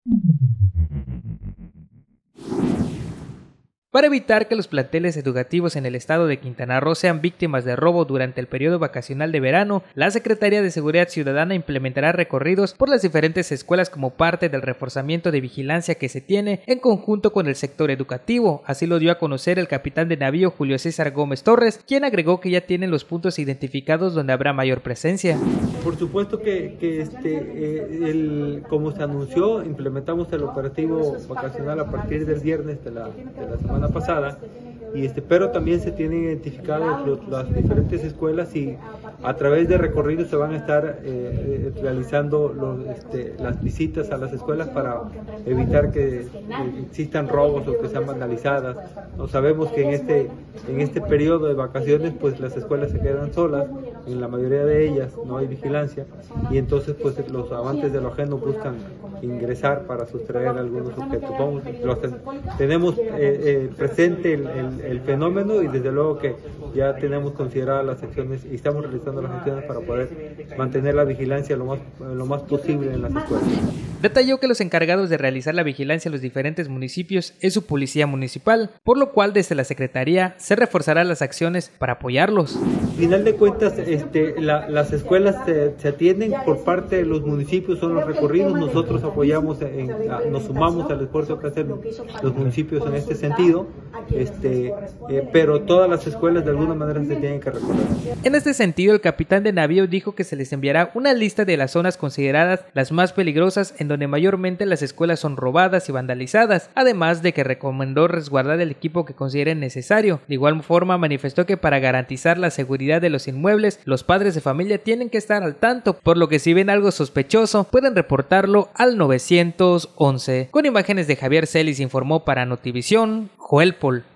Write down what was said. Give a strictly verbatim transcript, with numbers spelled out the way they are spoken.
Para evitar que los planteles educativos en el estado de Quintana Roo sean víctimas de robo durante el periodo vacacional de verano, la Secretaría de Seguridad Ciudadana implementará recorridos por las diferentes escuelas como parte del reforzamiento de vigilancia que se tiene en conjunto con el sector educativo. Así lo dio a conocer el capitán de navío Julio César Gómez Torres, quien agregó que ya tienen los puntos identificados donde habrá mayor presencia. Por supuesto que, que este, eh, el, como se anunció, implementamos el operativo vacacional a partir del viernes de la, de la semana pasada, y este, pero también se tienen identificadas los, las diferentes escuelas y a través de recorridos se van a estar eh, realizando los, este, las visitas a las escuelas para evitar que, que existan robos o que sean vandalizadas. No sabemos que en este, en este periodo de vacaciones pues las escuelas se quedan solas, en la mayoría de ellas no hay vigilancia y entonces pues los amantes de lo ajeno buscan ingresar para sustraer algunos objetos. Vamos, los, tenemos eh, eh, presente el, el, el fenómeno y desde luego que ya tenemos consideradas las acciones y estamos realizando las acciones para poder mantener la vigilancia lo más, lo más posible en las escuelas. Detalló que los encargados de realizar la vigilancia en los diferentes municipios es su policía municipal, por lo cual desde la Secretaría se reforzarán las acciones para apoyarlos. Al final de cuentas, este, la, las escuelas se, se atienden por parte de los municipios, son los recorridos, nosotros apoyamos, en, a, nos sumamos al esfuerzo que hacen los municipios en este sentido, este, eh, pero todas las escuelas de alguna manera se tienen que recorrer. En este sentido, el capitán de navío dijo que se les enviará una lista de las zonas consideradas las más peligrosas en donde mayormente las escuelas son robadas y vandalizadas, además de que recomendó resguardar el equipo que consideren necesario. De igual forma, manifestó que para garantizar la seguridad de los inmuebles, los padres de familia tienen que estar al tanto, por lo que si ven algo sospechoso, pueden reportarlo al nueve once. Con imágenes de Javier Celis informó para Notivisión, Joel Pol.